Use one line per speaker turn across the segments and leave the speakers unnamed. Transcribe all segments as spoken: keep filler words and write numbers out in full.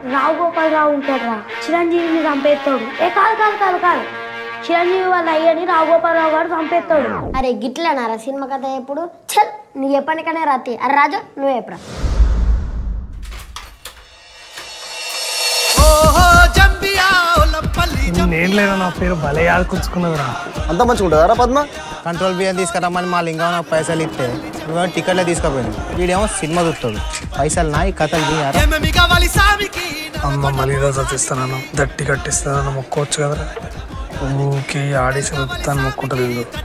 రావు గోపాల్ రావు ఉంటాడు రా, చిరంజీవిని చంపేస్తాడు. ఏ కాదు కాదు కాదు కాదు చిరంజీవి వాళ్ళ అయ్యని రావు గోపాల్ రావు గారు చంపేస్తాడు.
అరే గిట్లనారా సినిమా కథ ఎప్పుడు చల్ నీ ఎప్పటికనే రాతి. అరే రాజు నువ్వు ఎప్పుడా?
నేను లేదా నా పేరు భలే ఆడుకుంటున్నదిరా.
అంత మంచిగా ఉంటుందా పద్మ?
కంట్రోల్ బియ్యం తీసుకురమ్మని మా లింగం నాకు పైసలు ఇస్తే నువ్వేమో టికెట్లే తీసుకుపోయాను. వీడేమో సినిమా చూస్తాడు. పైసలు నా ఈ కథలు తీయారా?
అమ్మ మళ్ళీ రోజు ఇస్తాను దట్టి కట్టిస్తాను మొక్కోవచ్చు కదరా. ఊకే ఆడేసి వస్తాను మొక్కుంటుంది.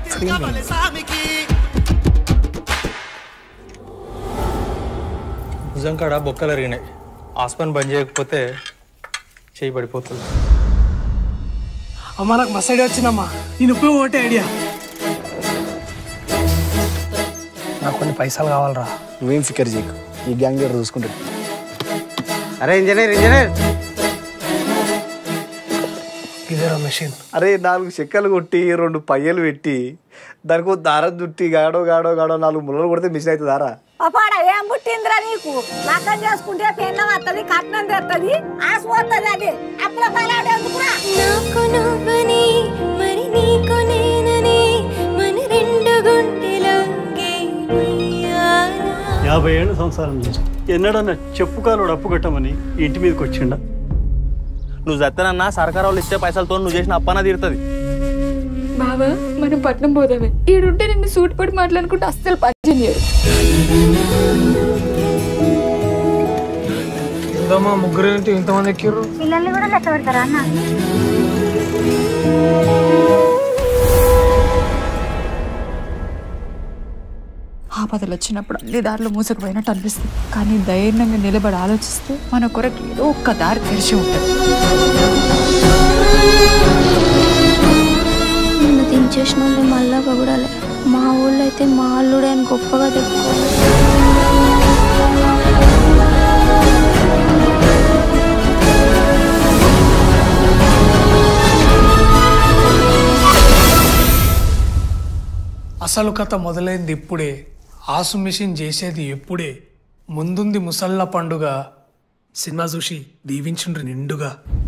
భుజం కాడ బొక్కలు అరిగినాయి. ఆస్పన్ బంద్ చేయకపోతే చేయి పడిపోతుంది.
అమ్మ నాకు మస్తు ఐడియా వచ్చిందమ్మా. నేను ఇప్పుడు ఒకటే ఐడియా. నాకు కొన్ని పైసలు కావాలరా.
నువ్వేం ఫికర్ చేయకు, ఈ గ్యాంగ్ లీడర్ చూసుకుంటాడు.
అరే ఇంజనీర్ ఇంజనీర్
ఇదేరా మెషిన్.
అరే నాలుగు చెక్కలు కొట్టి రెండు పయ్యలు పెట్టి దానికి దారం చుట్టి గాడో గాడో గాడో నాలుగు ముళ్ళలు కొడితే మిషన్ అవుతుంది దారా.
పాడ ఏం పుట్టిందిరా నీకు? లగ్గం చేసుకుంటే పెళ్ళం వస్తుంది, కట్నం తెస్తుంది, ఆశ పోతుంది. అది అప్పుల పలాడు ఎందుకురా?
నాకు నువ్వని మరి నీకు నేనని మన రెండు గుండెలోకి
యాభై ఏళ్ళు సంసారం చేసి ఎన్నడన్నా చెప్పుకాలోడు అప్పు కట్టమని ఇంటి మీదకి వచ్చిండా?
నువ్వు చత్తనన్నా సర్కారు వాళ్ళు ఇచ్చే పైసలతో నువ్వు చేసిన అప్పన తీరుతుంది.
బాబా మనం పట్నం పోదామే. ఈడుంటే నిన్ను సూట్ పడి మాట్లాడుకుంటే అస్సలు పచ్చని చేయడు.
ఇందమ్మా ముగ్గురు ఏంటి ఇంతమంది ఎక్కిర్రు?
పిల్లల్ని కూడా లెక్క పెడతారా అన్న?
ఆపదలు వచ్చినప్పుడు అన్ని దారిలో మూసకపోయినట్టు అనిపిస్తుంది. కానీ ధైర్యంగా నిలబడి ఆలోచిస్తే మన కొరకు ఏదో ఒక్క దారి తెరిచి ఉంటుంది.
నిన్ను దించేసిన వాళ్ళు మళ్ళా పొగడాలి. మా ఊళ్ళో అయితే మా అల్లుడే అని గొప్పగా చెప్పుకోవాలి.
అసలు కథ మొదలైంది ఇప్పుడే, ఆసు మిషన్ చేసేది ఎప్పుడే. ముందుంది ముసళ్ళ పండుగ, సినిమా చూసి దీవించుండ్రి నిండుగా.